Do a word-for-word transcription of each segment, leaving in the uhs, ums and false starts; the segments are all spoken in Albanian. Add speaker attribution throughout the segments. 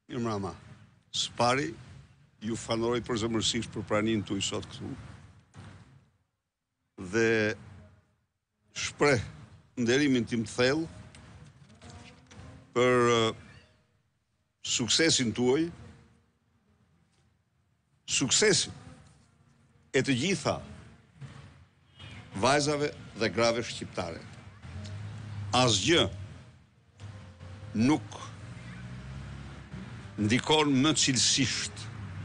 Speaker 1: Mirë mrama, së pari, ju fanoroj për zëmërsisht për pranin të i sot këtu dhe shpreh nderimin tim të thellë për uh, suksesin tuaj, suksesin e të gjitha vajzave dhe grave shqiptare. Asgjë nuk ndikon më cilësisht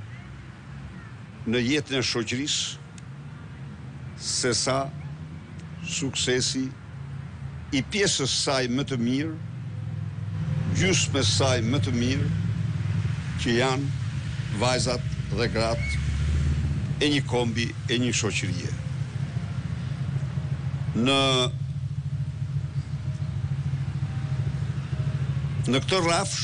Speaker 1: në jetën e shoqërisë se sa suksesi i pjesës saj më të mirë, gjysmë saj më të mirë, që janë vajzat dhe gratë e një kombi e një shoqërie. Në në këtë rafsh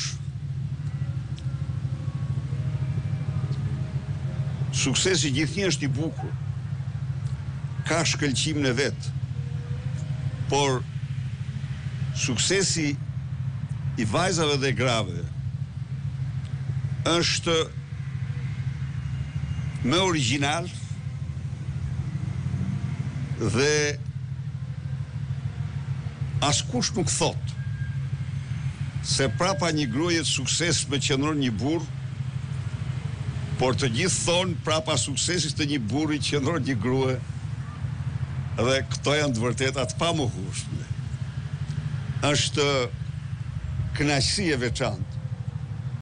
Speaker 1: suksesi gjithnjë është i bukur, ka shkëlqimin e vet, por suksesi i vajzave dhe grave është më origjinal dhe askush nuk thot se prapa një gruaje të suksesshme qëndron një burr, por të gjithë thonë prapa suksesit të një burri qëndron një grua, dhe këto janë të vërteta të pamohueshme. Është kënaqësi e veçantë